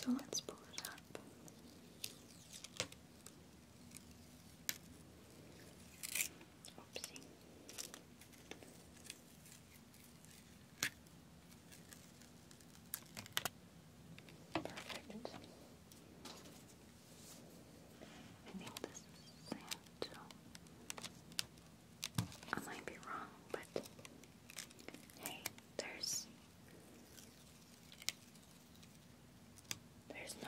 So let's pull it up. Oopsie. Perfect. I think this is sand too. I might be wrong, but hey, there's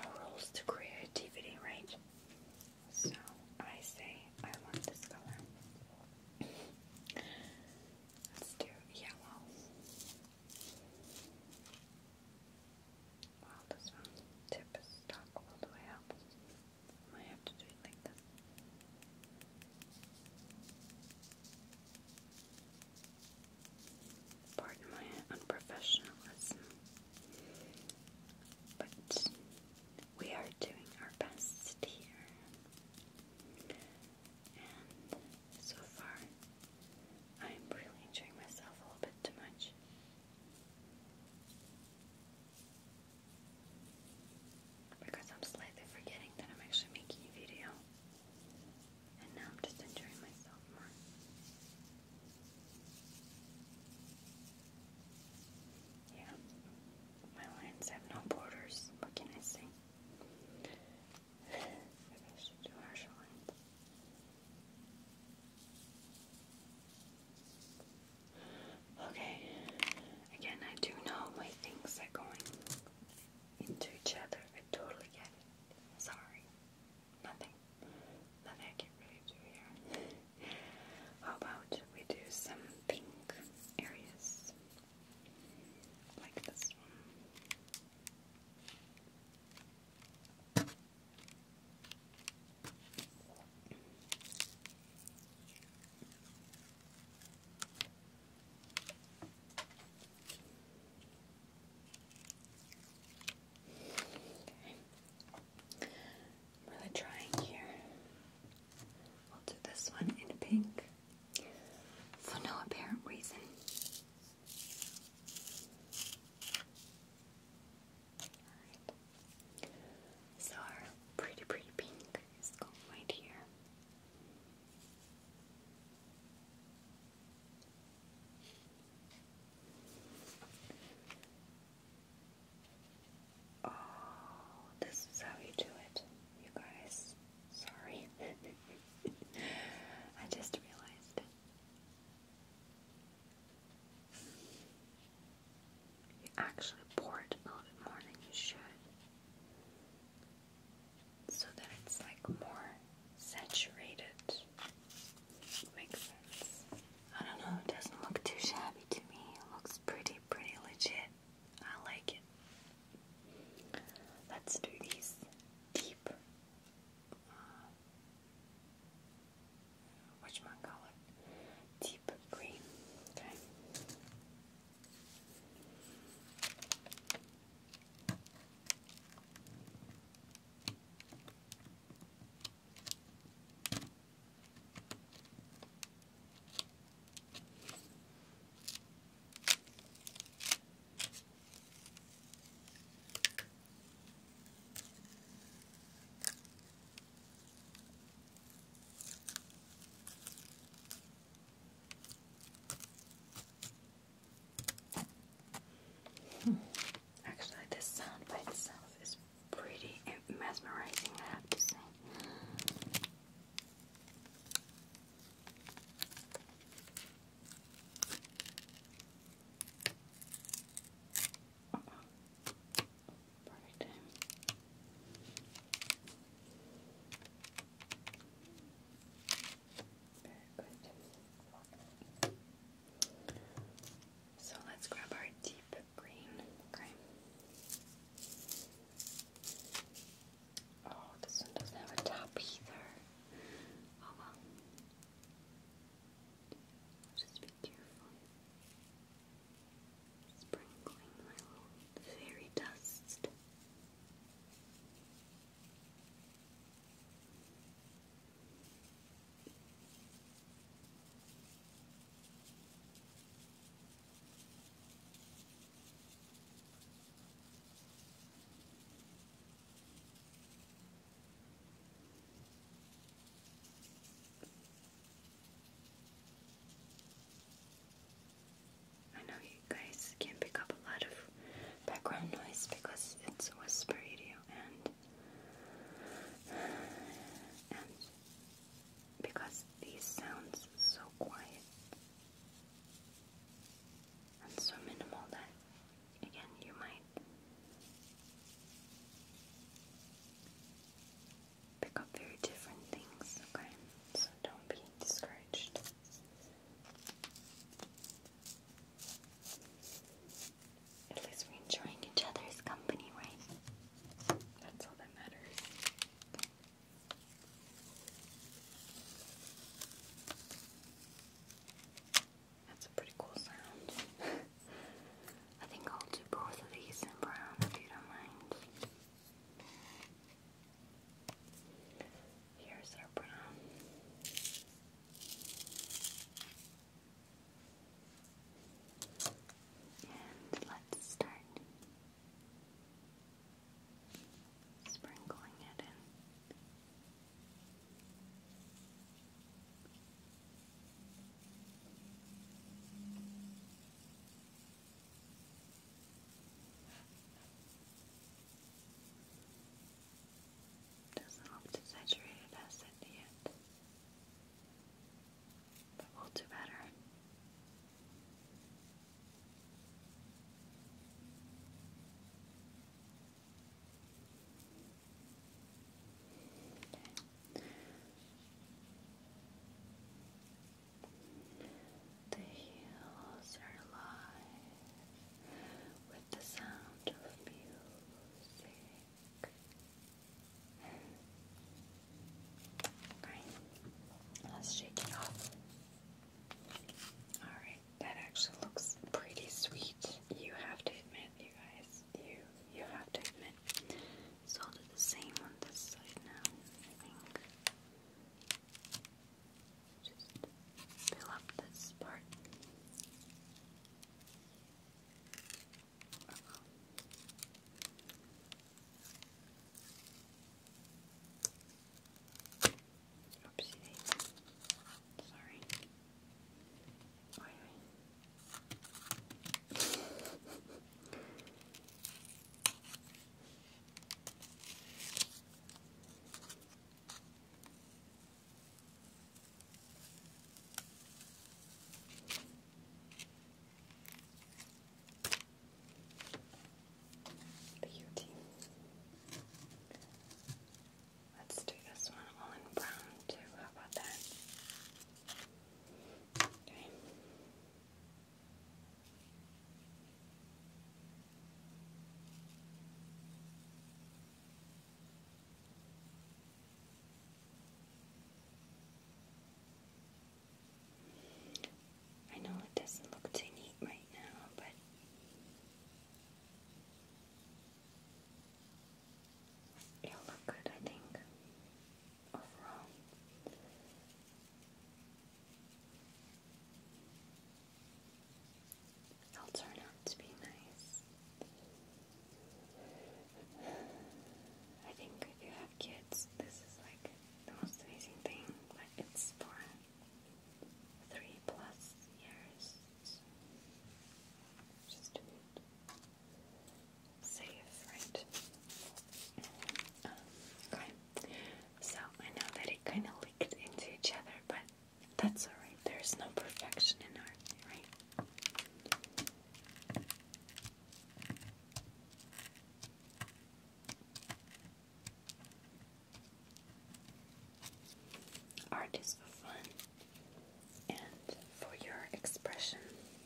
art is for fun and for your expression,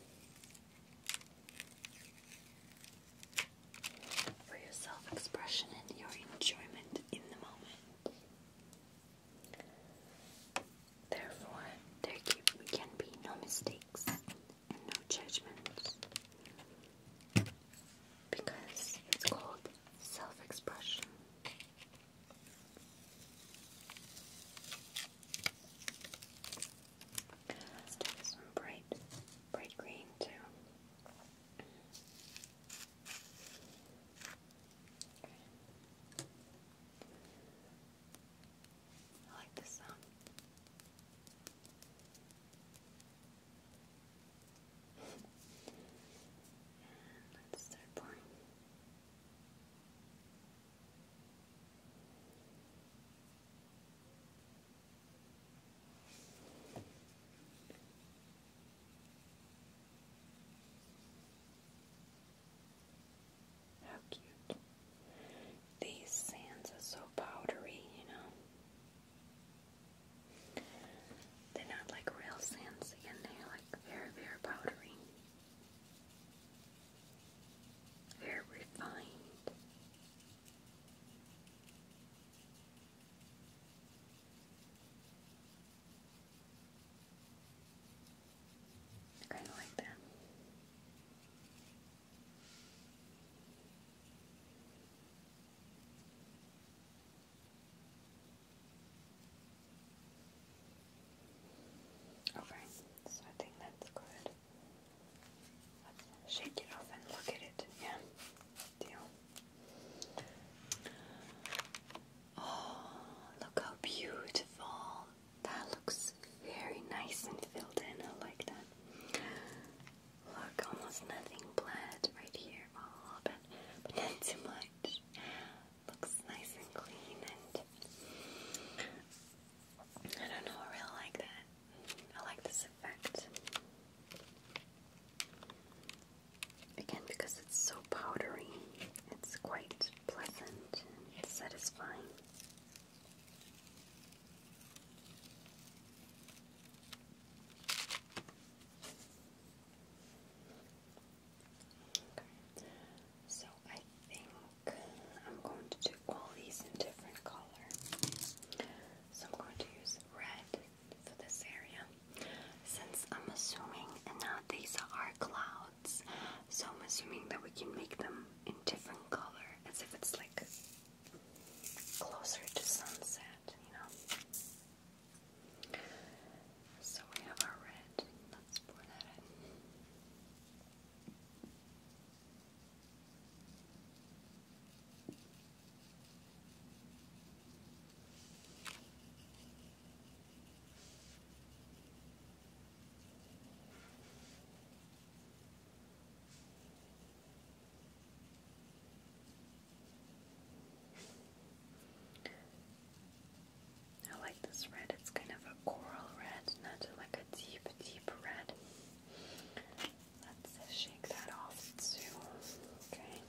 for your self-expression and your enjoyment in the moment. Therefore, there can be no mistakes and no judgments, because it's called self-expression. Let's do this one bright green too. Okay. I like this sound. Let's start pouring. How cute. These sands are so powdery, you know. They're not like real sands again, they're like very, very powdery. Very refined. I kind of like that. Okay, so I think that's good. Let's shake it off and look at it. Yeah, deal. Oh, look how beautiful. That looks very nice and filled in. I like that. Look, almost nothing bled right here. A little bit, but not too much. Looks nice and clean, and I don't know, I really like that. I like this effect. Again, because it's so powdery, it's quite pleasant and satisfying. Okay. So I think I'm going to do all these in different color. So I'm going to use red for this area, since I'm assuming, and now these are clouds, so I'm assuming that we can make them in different color, as if it's like closer to sunset, you know. So we have our red. Let's pour that in. I like this red. It's kind of a coral red, not like a deep, deep red. Let's shake that off too. Okay.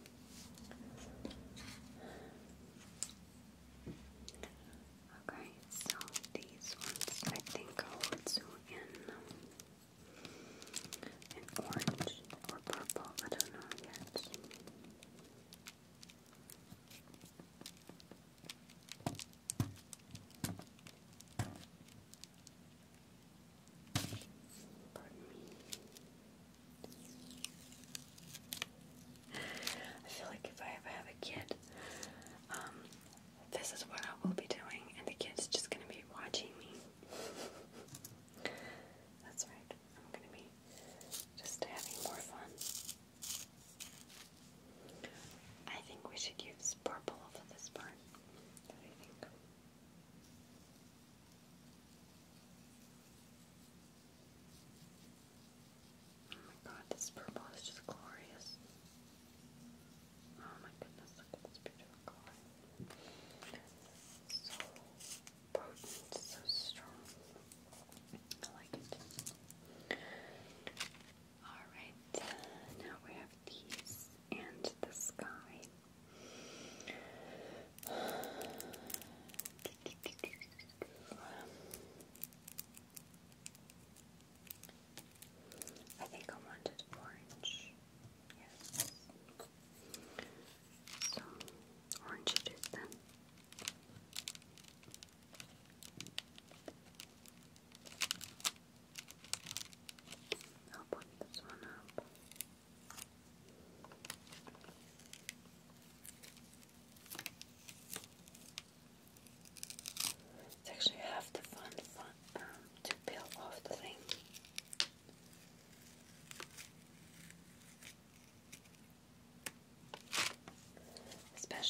Okay, so these ones I think I'll do in orange or purple. I don't know yet. Pardon me. I feel like if I ever have a kid, this is what I will be doing, and the kid's just gonna be watching me. That's right. I'm gonna be just having more fun. I think we should use purple for this part. What do you think? Oh my god, this purple is just glorious. Oh my goodness, look at this beautiful color. So potent, so strong. I like it. Alright, now we have these and the sky.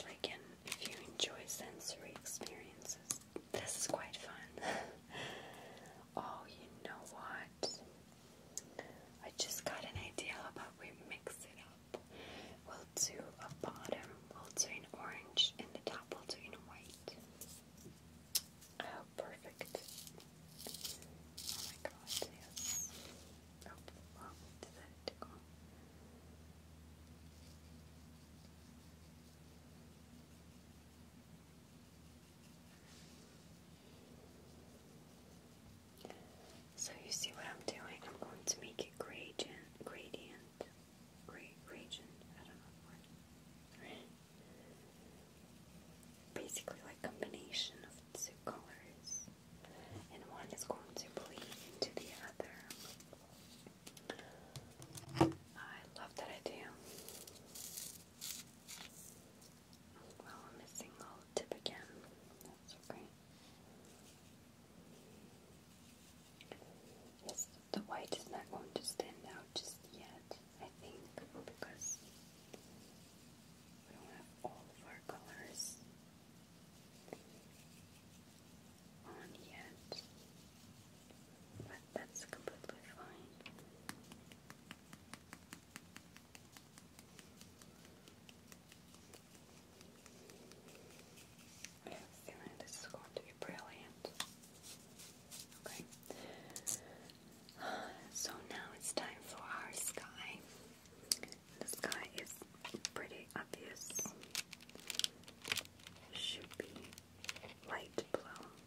especially again if you enjoy sensory experiences. This is quite fun. Oh, you know what? I just got an idea. How about we mix it up? We'll do a bottom, we'll do in orange, and the top we'll do in white. Oh, perfect. Oh my god, yes. Oh, well, decided to go. So you see what I'm doing? I'm going to make it gradient, I don't know the word. Basically like combination of two colors, and one is going to bleed into the other. I love that idea. Well, I'm missing a little tip again. That's okay. Yes, the white is not going to stand out just yet, I think, because we don't have all of our colors on yet, but that's completely fine. I have a feeling this is going to be brilliant. Okay. So now it's time for our sky. The sky is pretty obvious. Should be light blue.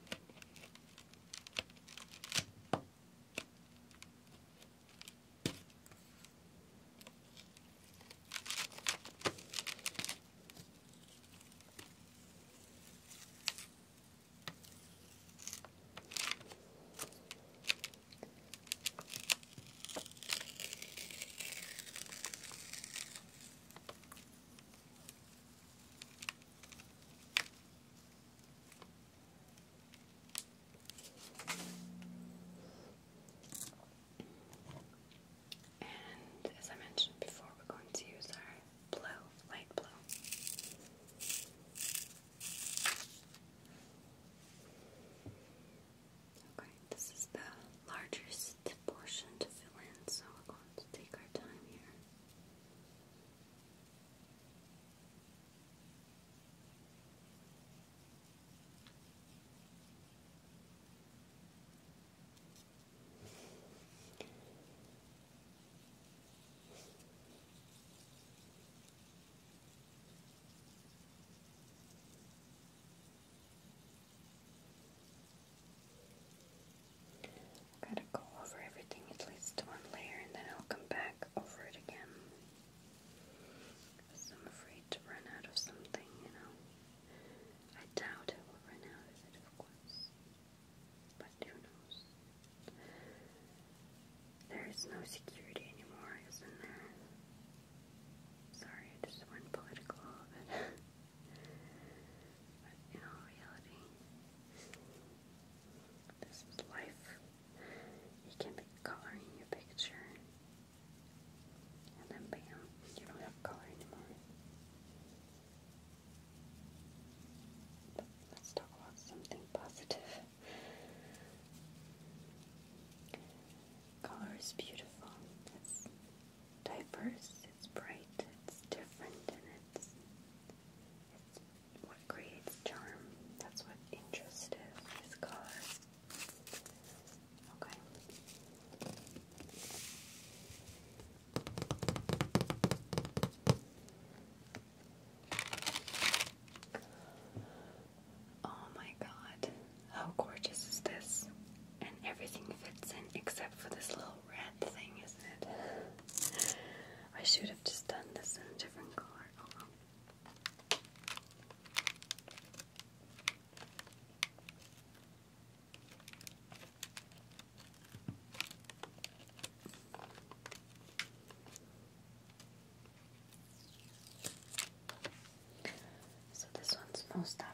And as I mentioned before, we're going to use our blue, light blue. Okay, this is the largest portion to fill in, so we're going to take our time here. Gotta go over everything at least one layer, and then I'll come back over it again. Because I'm afraid to run out of something, you know. I doubt I will run out of it, of course. But who knows? There is no security anymore, isn't there? Sorry, I just went political a little bit. But in all reality, this is life. You can be coloring your picture, and then bam, you don't have color anymore. But let's talk about something positive. Color is beautiful. It's diverse, it's bright, it's different, and it's what creates charm. That's what interest is color. Okay. Oh my god, how gorgeous is this? And everything fits in except for this little red thing, isn't it? I should have just done this in a different color. Oh well. So this one's most